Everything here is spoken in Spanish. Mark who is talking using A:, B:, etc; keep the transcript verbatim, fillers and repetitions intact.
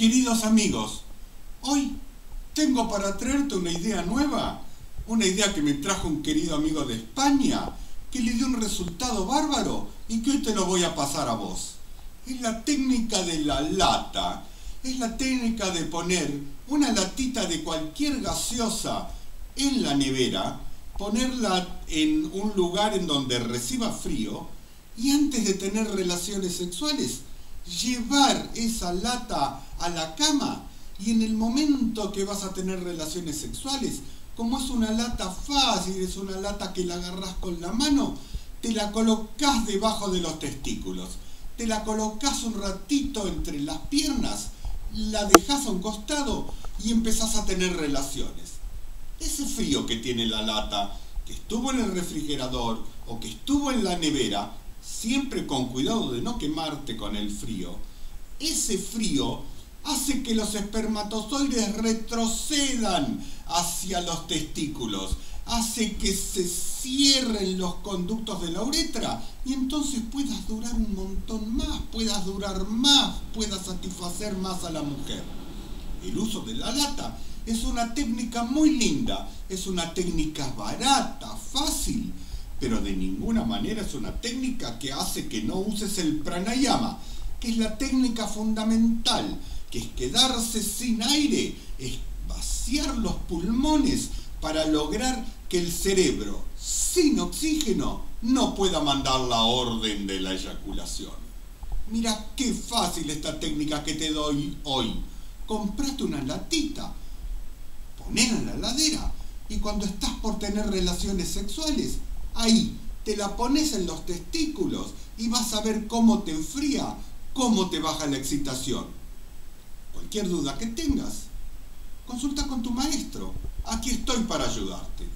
A: Queridos amigos, hoy tengo para traerte una idea nueva, una idea que me trajo un querido amigo de España, que le dio un resultado bárbaro y que hoy te lo voy a pasar a vos. Es la técnica de la lata, es la técnica de poner una latita de cualquier gaseosa en la nevera, ponerla en un lugar en donde reciba frío y antes de tener relaciones sexuales, llevar esa lata a la cama y en el momento que vas a tener relaciones sexuales, como es una lata fácil, es una lata que la agarrás con la mano, te la colocás debajo de los testículos, te la colocás un ratito entre las piernas, la dejás a un costado y empezás a tener relaciones. Ese frío que tiene la lata, que estuvo en el refrigerador o que estuvo en la nevera, siempre con cuidado de no quemarte con el frío, ese frío hace que los espermatozoides retrocedan hacia los testículos, hace que se cierren los conductos de la uretra y entonces puedas durar un montón más, puedas durar más, puedas satisfacer más a la mujer. El uso de la lata es una técnica muy linda, es una técnica barata, fácil, pero de ninguna manera es una técnica que hace que no uses el pranayama, que es la técnica fundamental, que es quedarse sin aire, es vaciar los pulmones para lograr que el cerebro, sin oxígeno, no pueda mandar la orden de la eyaculación. Mira qué fácil esta técnica que te doy hoy. Comprate una latita, ponela en la heladera y cuando estás por tener relaciones sexuales, ahí te la pones en los testículos y vas a ver cómo te enfría, cómo te baja la excitación. Cualquier duda que tengas, consulta con tu maestro. Aquí estoy para ayudarte.